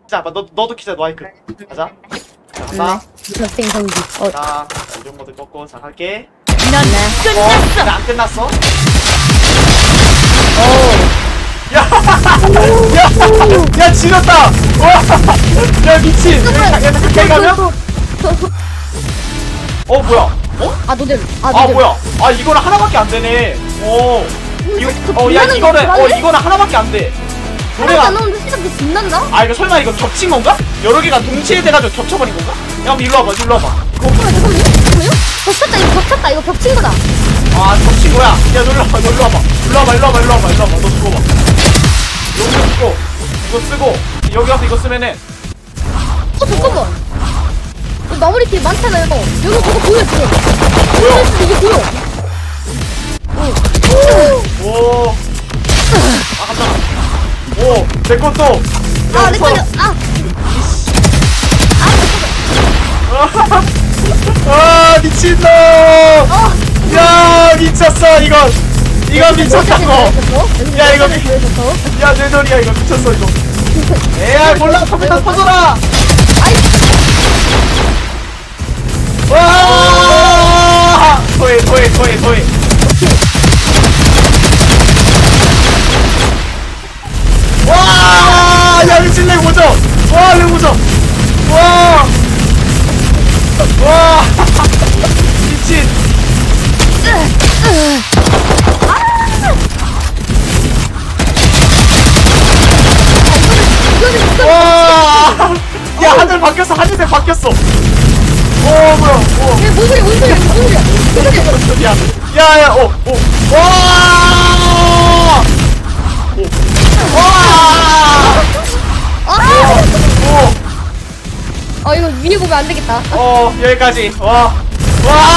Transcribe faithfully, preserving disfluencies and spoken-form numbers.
자, 너 너도 키자 마이크. 가자. 자, 가자. 학생 성기. 어. 자, 이런 모드 꺾고 자 갈게. 난 끝났어. 나 안 끝났어. 어. 야, 야, 야, 지렸다. 와, 야 미친. 얘는 그렇게 가면? 어 뭐야? 어? 아 노잼. 아 아 노잼. 뭐야? 아 이거는 하나밖에 안 되네. 어. 이거 어야 이거는 어 이거는 하나밖에 안 돼. 노래가 안 나오는데 시작이 빛난다? 아 이거 설마 이거 겹친 건가? 여러 개가 동시에 돼가지고 겹쳐버린 건가? 야 그럼 일로 와봐 일로 와봐. 이거 잠깐만요 잠깐만요. 겹쳤다 이거 겹쳤다 이거 겹친 거다. 아 겹친 거야. 야 놀러 와봐 놀러 와봐 일로 와봐 일로 와봐 일로 와봐 일로 와봐 너 죽어봐. 여기서 쓰고 이거 쓰고 여기 와서 이거 쓰면은 어 잠깐만. 이거 마무리 길 많잖아요. 여기 저거 보여 지금. 보여. 이게 보여. 오. 아 갔잖아. 오 내 것도. 아 내 걸려. 아. 아 미친놈. 야 미쳤어 이건. 이건 미쳤다고. 야 이거 미. 야 내 소리야 이거 미쳤어 이거. 에이 몰라 컴퓨터 터져라. 와 토해 토해 토해 토해. 와, 야 미친 렉 오죠? 와, 렉 오죠? 와, 와, 미친. 와, 야 하늘 바뀌었어, 하늘색 바뀌었어. 오 뭐야? 오. 야 뭔 소리야 뭔 소리야 뭔 소리야 뭔 소리야. 야, 야, 야, 오, 오, 와, 오, 와. 아! 오. 아 이거 위에 보면 안 되겠다. 어 여기까지 와 와